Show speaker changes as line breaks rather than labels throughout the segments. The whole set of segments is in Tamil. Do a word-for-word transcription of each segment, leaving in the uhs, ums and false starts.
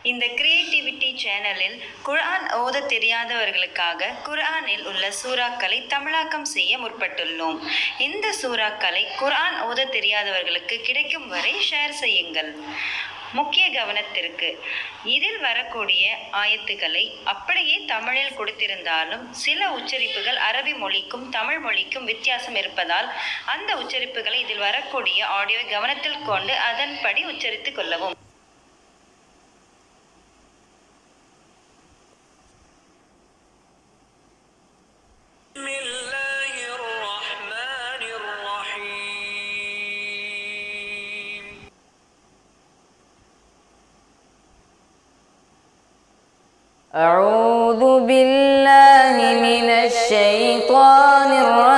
இந்த கிரியேட்டிவிட்டி சேனலில் குர்ஆன் ஓத தெரியாதவர்களுக்காக குர்ஆனில் உள்ள சூறாக்களை தமிழாக்கம் செய்ய முற்பட்டுள்ளோம். இந்த சூறாக்களை குர்ஆன் ஓத தெரியாதவர்களுக்கு கிடைக்கும் வரை ஷேர் செய்யுங்கள். முக்கிய கவனத்திற்கு, இதில் வரக்கூடிய ஆயத்துக்களை அப்படியே தமிழில் கொடுத்திருந்தாலும் சில உச்சரிப்புகள் அரபி மொழிக்கும் தமிழ் மொழிக்கும் வித்தியாசம் இருப்பதால் அந்த உச்சரிப்புகளை இதில் வரக்கூடிய ஆடியோவை கவனத்தில் கொண்டு அதன்படி உச்சரித்துக் கொள்ளவும்.
أعوذ بالله من الشيطان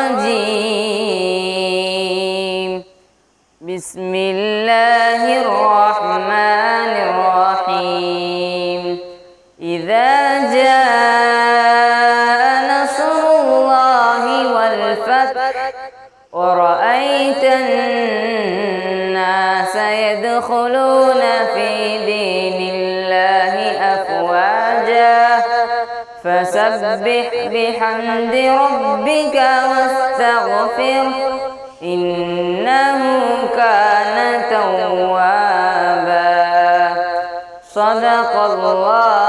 الرجيم. بسم الله الرحمن الرحيم. إذا جاء نصر الله والفتح ورأيت الناس يدخلون في دين الله أفواجا فسبح بحمد ربك واستغفره إنه كان توابا. صدق الله